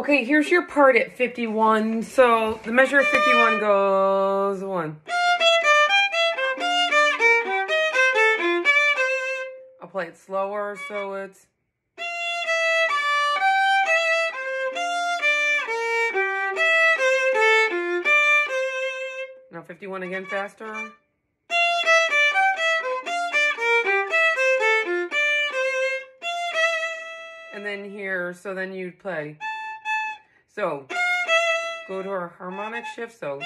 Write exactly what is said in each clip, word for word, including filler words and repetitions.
Okay, here's your part at fifty-one. So the measure of fifty-one goes one. I'll play it slower, so it's... Now fifty-one again, faster. And then here, so then you'd play. So, go to our harmonic shift, so.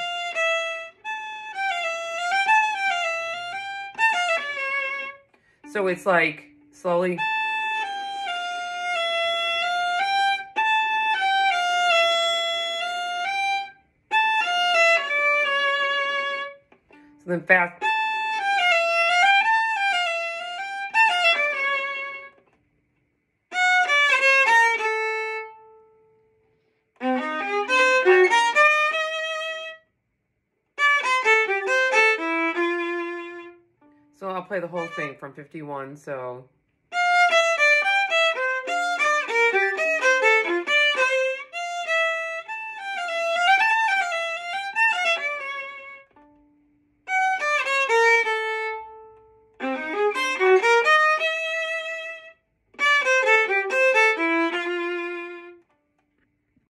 So it's like, slowly. So then fast. So I'll play the whole thing from fifty-one, so...